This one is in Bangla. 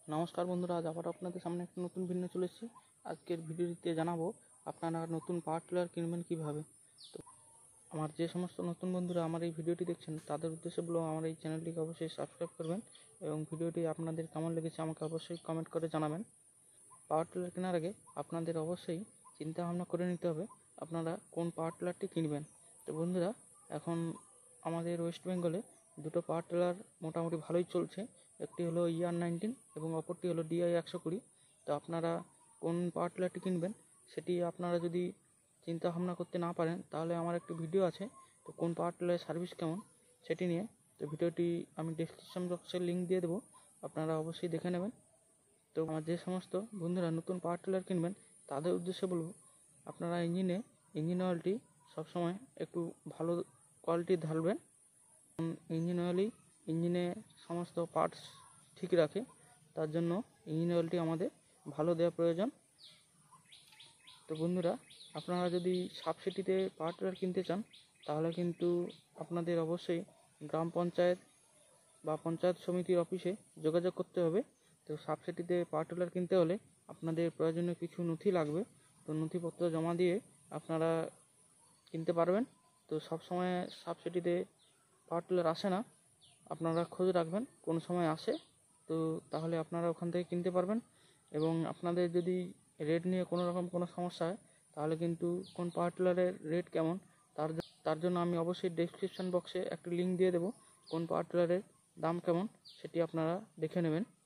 নমস্কার বন্ধুরা, আজ আবার আপনাদের সামনে একটা নতুন ভিডিও চলে এসেছি। আজকের ভিডিওতে জানাবো আপনারা নতুন পাওয়ার টিলার কিনবেন কিভাবে। তো আমার যে সমস্ত নতুন বন্ধুরা আমার এই ভিডিওটি দেখছেন তাদের উদ্দেশ্যে বলবো আমার এই চ্যানেলটিকে অবশ্যই সাবস্ক্রাইব করবেন এবং ভিডিওটি আপনাদের কেমন লেগেছে আমাকে অবশ্যই কমেন্ট করে জানাবেন। পাওয়ার টিলার কেনার আগে আপনাদের অবশ্যই চিন্তা ভাবনা করে নিতে হবে আপনারা কোন পাওয়ার টিলারটি কিনবেন। তো বন্ধুরা, এখন আমাদের ওয়েস্ট বেঙ্গলে দুটো পাওয়ার টিলার মোটামুটি ভালোই চলছে। একটি হলো ER19 এবং অপরটি হলো DI120। তো আপনারা কোন পাওয়ার টিলারটি কিনবেন সেটি আপনারা যদি চিন্তা ভাবনা করতে না পারেন তাহলে আমার একটি ভিডিও আছে, তো কোন পাওয়ার টিলারের সার্ভিস কেমন সেটি নিয়ে। তো ভিডিওটি আমি ডেসক্রিপশন বক্সে লিঙ্ক দিয়ে দেবো, আপনারা অবশ্যই দেখে নেবেন। তো আমার যে সমস্ত বন্ধুরা নতুন পাওয়ার টিলার কিনবেন তাদের উদ্দেশ্যে বলবো আপনারা ইঞ্জিন অয়েলটি সবসময় একটু ভালো কোয়ালিটির ঢালবেন। ইঞ্জিন অয়েলই ইঞ্জিনে সমস্ত পার্টস ঠিক রাখে, তার জন্য ইঞ্জিন অয়েলটি আমাদের ভালো দেওয়া প্রয়োজন। তো বন্ধুরা, আপনারা যদি সাবসিডিতে পাওয়ার টিলার কিনতে চান তাহলে কিন্তু আপনাদের অবশ্যই গ্রাম পঞ্চায়েত বা পঞ্চায়েত সমিতির অফিসে যোগাযোগ করতে হবে। তো সাবসিডিতে পাওয়ার টিলার কিনতে হলে আপনাদের প্রয়োজনীয় কিছু নথি লাগবে, তো নথিপত্র জমা দিয়ে আপনারা কিনতে পারবেন। তো সব সময় সাবসিডিতে পাওয়ার টিলার আসে না, আপনারা খোঁজ রাখবেন কোন সময় আসে, তো তাহলে আপনারা ওখান থেকে কিনতে পারবেন। এবং আপনাদের যদি রেট নিয়ে কোনো রকম কোনো সমস্যা হয় তাহলে কিন্তু কোন পাওয়ার টিলারের রেট কেমন তার জন্য আমি অবশ্যই ডেসক্রিপশন বক্সে একটা লিঙ্ক দিয়ে দেবো, কোন পাওয়ার টিলারের দাম কেমন সেটি আপনারা দেখে নেবেন।